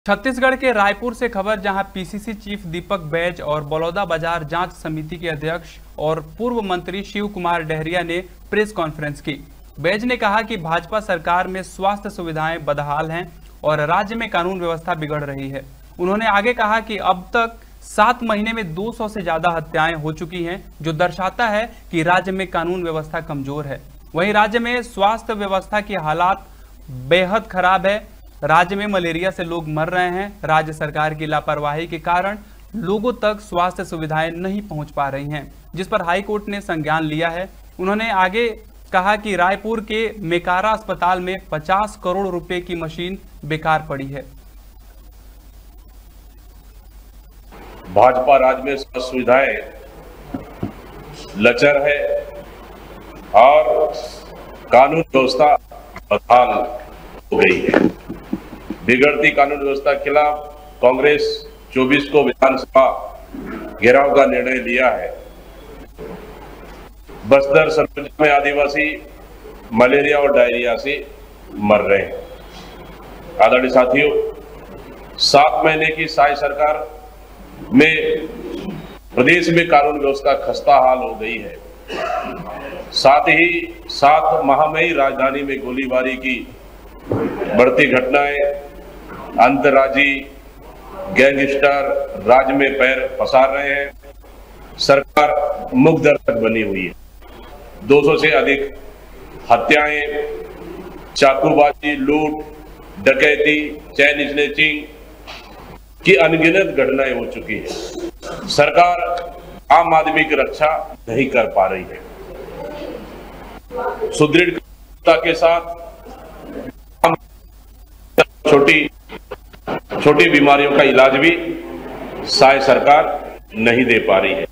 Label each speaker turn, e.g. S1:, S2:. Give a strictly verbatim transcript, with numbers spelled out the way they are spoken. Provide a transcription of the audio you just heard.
S1: छत्तीसगढ़ के रायपुर से खबर, जहां पीसीसी चीफ दीपक बैज और बलौदाबाजार जांच समिति के अध्यक्ष और पूर्व मंत्री शिव कुमार डहरिया ने प्रेस कॉन्फ्रेंस की। बैज ने कहा कि भाजपा सरकार में स्वास्थ्य सुविधाएं बदहाल हैं और राज्य में कानून व्यवस्था बिगड़ रही है। उन्होंने आगे कहा कि अब तक सात महीने में दो सौ से ज्यादा हत्याएं हो चुकी हैं, जो दर्शाता है कि राज्य में कानून व्यवस्था कमजोर है। वहीं राज्य में स्वास्थ्य व्यवस्था की हालात बेहद खराब है। राज्य में मलेरिया से लोग मर रहे हैं। राज्य सरकार की लापरवाही के कारण लोगों तक स्वास्थ्य सुविधाएं नहीं पहुंच पा रही हैं, जिस पर हाई कोर्ट ने संज्ञान लिया है। उन्होंने आगे कहा कि रायपुर के मेकारा अस्पताल में पचास करोड़ रुपए की मशीन बेकार पड़ी है।
S2: भाजपा राज्य में स्वास्थ्य सुविधाएं लचर है और कानून व्यवस्था बदहाल हो गई है। बिगड़ती कानून व्यवस्था के खिलाफ कांग्रेस चौबीस को विधानसभा घेराव का निर्णय लिया है। बस्तर सरपंच में आदिवासी मलेरिया और डायरिया से मर रहे हैं। आदरणीय साथियों, सात महीने की साई सरकार में प्रदेश में कानून व्यवस्था खस्ता हाल हो गई है। साथ ही सात महामयी राजधानी में गोलीबारी की बढ़ती घटनाएं, अंतर्राज्यीय गैंगस्टर राज्य में पैर पसार रहे हैं। सरकार मुख दर्शक बनी हुई है। दो सौ से अधिक हत्याएं, चाकूबाजी, लूट, डकैती, चैन स्नैचिंग की अनगिनत घटनाएं हो चुकी है। सरकार आम आदमी की रक्षा नहीं कर पा रही है। सुदृढ़ के साथ छोटी छोटी बीमारियों का इलाज भी साय सरकार नहीं दे पा रही है।